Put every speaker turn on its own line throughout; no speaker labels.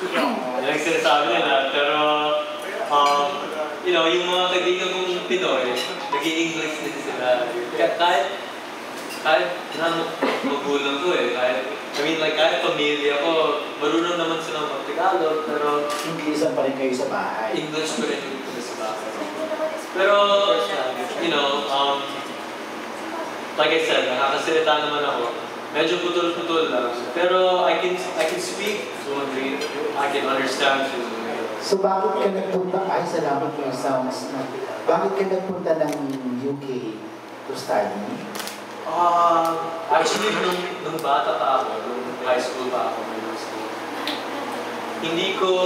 Yan ang sinasabi nila. Pero, you know, yung mga kaibigan kong Pinoy, nag-i-English din sila. Kahit na magulang ko eh. I mean, like, kahit pamilya ko, marunong naman silang mag-Tagalog, pero
English pa rin kayo sa bahay.
English pa rin yung sa bahay. Pero, you know, like I said, nakakasalita naman ako. Medyo putol-putol lang. Pero I can speak fluently. I can understand fluently.
So bakit ka nagpunta? Ay, salamat po yung sounds na. Bakit ka nagpunta ng UK to study?
Actually, nung bata pa ako, nung high school pa ako, middle school, hindi ko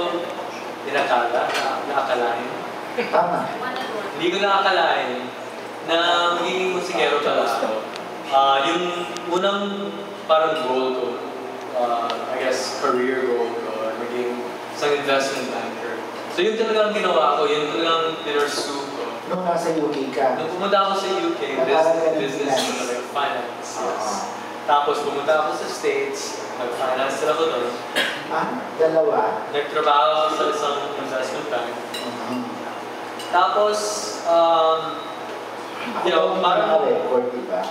naakalain.
Tama.
Hindi ko naakalain na magiging musikero pala ako. Yung unang parang goal ko, I guess career goal ko, maging isang investment banker. So yun talagang ginawa ko, yun talagang pinursue ko.
Nung nasa UK ka?
Nung pumunta ako sa UK, business, like finance. Yes. Tapos pumunta ako sa States, nag-finance ako doon.
Dalawa?
Nagtrabaho ako sa isang investment bank. Tapos, you know, parang
record, diba?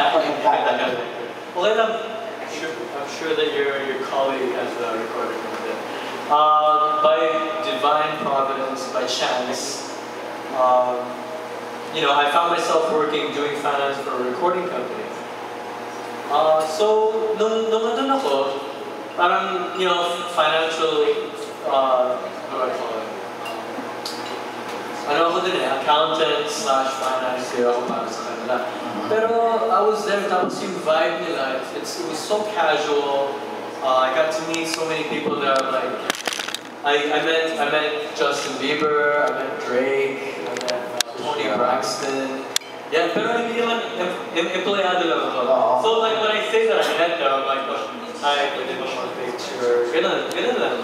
okay lang. I'm sure that your colleague has a recording of it. By divine providence, by chance, you know, I found myself doing finance for a recording company. So, nung nandun ako, parang, you know, financial, what do I call it? Ano ako din accountant/finance ako para sa kanila. Pero I was there, tapos yung vibe nila, it was so casual. I got to meet so many people there, like, I met Justin Bieber, I met Drake, I met Tony Braxton. Yeah, pero hindi naman empleyado lang ako. So like when I say that I met them, I'm like, oh, hi, pwede mo mga picture. Ganun lang.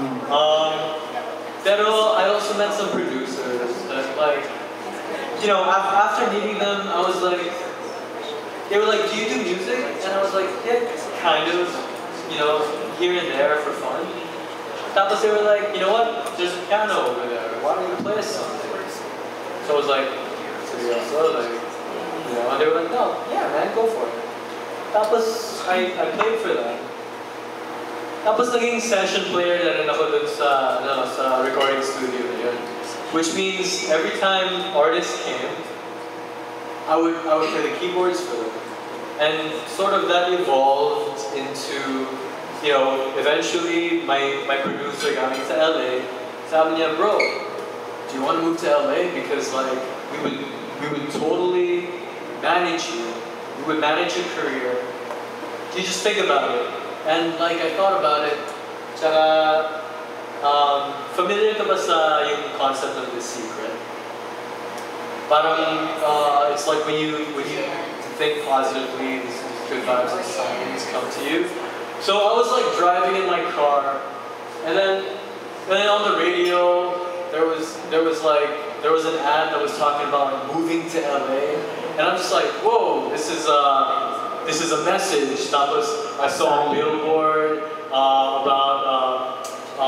Pero I also met some producers that like, you know, after meeting them, I was like, they were like, do you do music? And I was like, yeah, kind of, you know, here and there for fun. Tapos they were like, you know what, there's a piano over there, why don't you play us something? So I was like, seriously, like, you know, and they were like, no, yeah man, go for it. Tapos I played for them. Tapos naging session player na rin ako dun sa recording studio na yun. Which means every time artists came, I would play the keyboards for them. And sort of that evolved into, you know, eventually my producer got me to LA. Sabi niya, bro, do you want to move to LA? Because like, we would totally manage you. We would manage your career. You just think about it. And like, I thought about it. Tsaka, familiar ka ba sa yung concept of The Secret? Parang, it's like when you think positively, these good vibes and signs come to you. So I was like driving in my car, and then on the radio, there was an ad that was talking about moving to LA, and I'm just like, whoa, this is a message. Tapos I saw a billboard about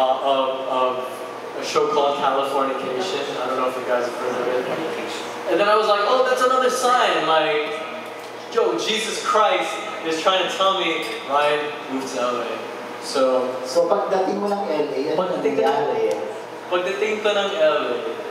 a show called Californication. I don't know if you guys have heard of it. And then I was like, oh, that's another sign. Like, yo, Jesus Christ is trying to tell me, Ryan, move to LA. So
pagdating mo ng LA,
pagdating ko ng LA,